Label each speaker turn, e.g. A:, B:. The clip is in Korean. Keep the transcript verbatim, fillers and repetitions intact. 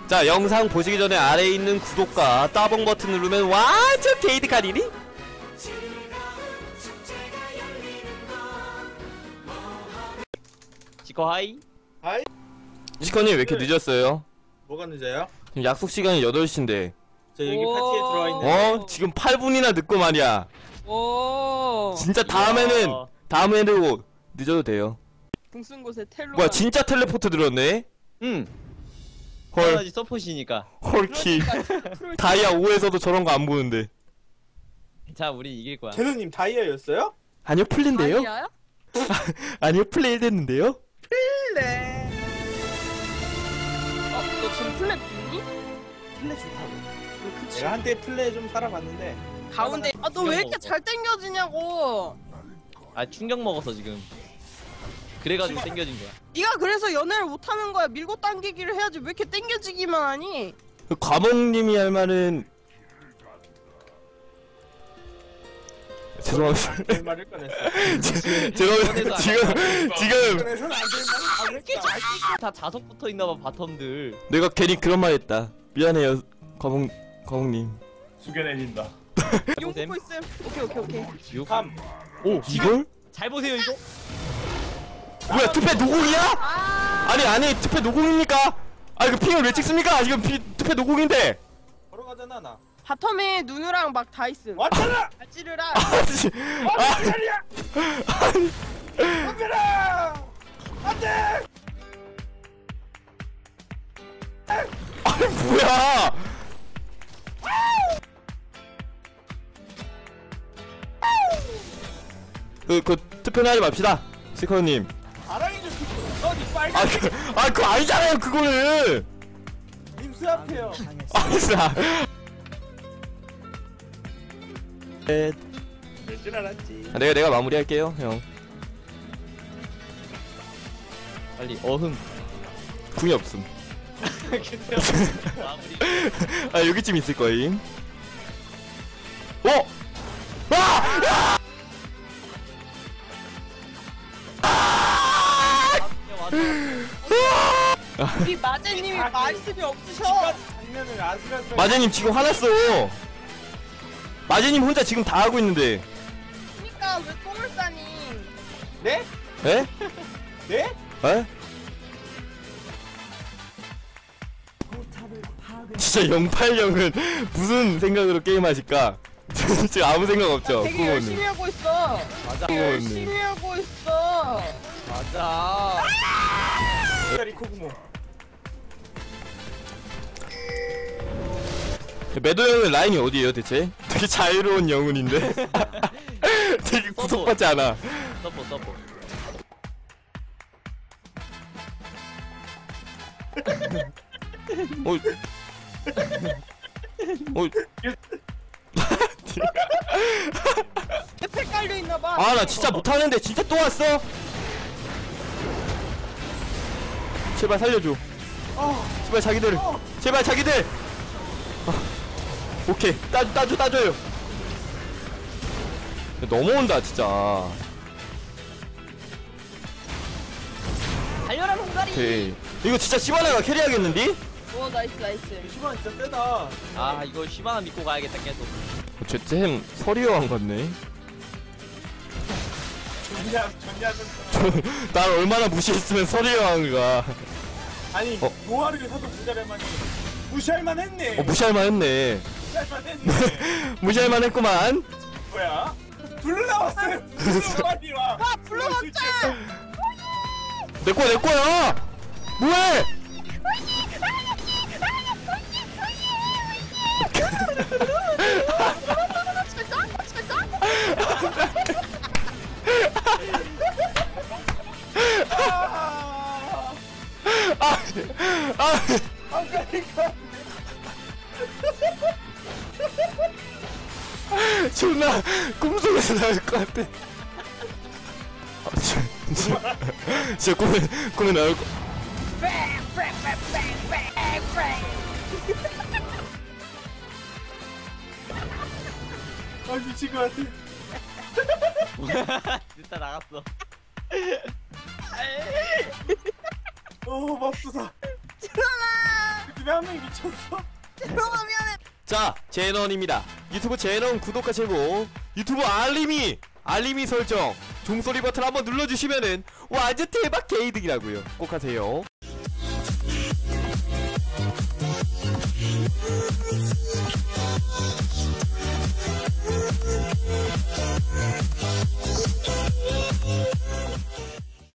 A: 자, 영상 보시기 전에 아래에 있는 구독과 따봉 버튼 누르면 완전 게이득하리니?
B: 치코 하이.
C: 하이.
A: 치커님 왜 이렇게 늦었어요?
C: 뭐가 늦어요?
A: 지금 약속 시간이 여덟 시인데
C: 저 여기 파티에 들어와 있는데.
A: 어? 지금 팔 분이나 늦고 말이야.
D: 오.
A: 진짜 다음에는
B: 이야.
A: 다음에도 늦어도 돼요.
D: 궁쓴 곳에 텔로.
A: 뭐야, 진짜 텔레포트 들었네?
B: 응.
A: 헐,
B: 당연하지, 서폿이니까.
A: 헐키. 다이아 오에서도 저런 거 안 보는데.
B: 자, 우리 이길 거야.
C: 제노님 다이아였어요?
A: 아니요, 플랜데요?
D: 아니야?
A: 아니요, 플레이 됐는데요?
C: 플레.
D: 어, 너 지금 플랫 비니?
C: 플레 좋다고. 내가 한때 플레 좀 살아봤는데.
D: 가운데. 아, 너 왜 이렇게 잘 땡겨지냐고.
B: 아, 충격 먹었어 지금. 그래가지고 땡겨진 거야.
D: 네가 그래서 연애를 못하는 거야. 밀고 당기기를 해야지. 왜 이렇게 땡겨지기만 하니?
A: 과목님이 할 말은 죄송합니다.
C: 될 말을 꺼냈어.
A: 죄송합니다. 지금 지금
C: 꺼내서는 안될 말을 꺼냈어.
B: 다 자석 붙어 있나봐 바텀들.
A: 내가 괜히 그런 말 했다. 미안해요, 과목 과목님.
E: 숙여내린다.
D: 용 보고 있음. 오케이, 오케이, 오케이.
B: 육.
C: 삼.
A: 오, 이걸?
B: 잘 보세요 이거.
A: 뭐야, 투패 노공이야?
D: 아.
A: 아니 아니 투패 노공입니까? 아, 이거 핑을 왜 찍습니까? 지금 피, 투패 노공인데.
C: 걸어가잖아 나.
D: 바텀에 누누랑 막 다 있음.
C: 왔잖아.
D: 발찌르라.
A: 아니,
C: 아, 자리야. 덤벼라. 안돼.
A: 아니 뭐야? 그, 그 투표는 하지 맙시다, 시커님.
C: 아랑이 좀 듣고. 어디 빨리.
A: 아, 그, 아, 그거 아니잖아요, 그거는.
C: 님수 앞에요.
A: 아니야. 네.
C: 될줄 알았지.
A: 아, 내가 내가 마무리할게요, 형.
B: 빨리 어흥.
A: 궁이 없음.
B: 근데 마무리.
A: 아, 여기쯤 있을 거임. 어? 아!
D: 우리 마제님이 말씀이 없으셔.
C: 장면을 아슬아슬.
A: 마제님 지금 화났어. 마제님 혼자 지금 다 하고 있는데.
D: 그니까 왜 똥을 싸니?
C: 네?
A: 에?
C: 네?
A: 에? 진짜 영팔령은 무슨 생각으로 게임하실까? 지금 아무 생각 없죠?
D: 되게
A: 부모님.
D: 열심히 하고 있어.
B: 맞아.
A: 부모님.
D: 열심히 하고 있어.
B: 맞아.
C: 다리 코구모.
A: 매도 형은 라인이 어디에요 대체? 되게 자유로운 영혼인데? 되게 구속받지 않아.
B: 서포 서포.
A: 어. 어.
D: 옆에 깔려 있나 봐.
A: 아, 나 진짜 못하는데 진짜 또 왔어? 제발 살려줘. 제발 자기들. 제발 자기들. 아, 오케이. 따, 따줘, 따줘요. 넘어온다, 진짜.
D: 달려라 홍가리.
A: 오케이. 이거 진짜 시바나가 캐리하겠는디?
D: 오 나이스 나이스.
C: 시간 진짜 세다.
B: 아 이거 시바나 믿고 가야겠다 계속.
A: 쟤템 서리어한 같네.
C: 전략 전략은.
A: 날 얼마나 무시했으면 서리어한가.
C: 아니
A: 어?
C: 노아를 사도 모자랄만이. 무시할만 했네.
A: 어, 무시할만 했네.
C: 무시할만 했네.
A: 무시할만 했구만.
C: 뭐야? 블루 나왔어요. 블루 빨리 와.
D: 아 불러 먹자.
A: 내꺼, 내꺼야! 뭐해! 아, 아,
C: 아 그러니까.
A: 존나 꿈속에서 나올 것 같아. 아, 진짜, 진짜 꿈에, 꿈에 나올 거.
C: 아 미친 것 같아.
B: 진짜 나갔어.
C: 어 맙소사.
D: 전화.
C: 유튜브에 한 명이 미쳤어.
D: 제로가 미안해.
A: 자, 제넌입니다. 유튜브 제넌 구독하시고 유튜브 알림이 알림이 설정 종소리 버튼 한번 눌러주시면은 완전 대박 개이득이라고요. 꼭 하세요.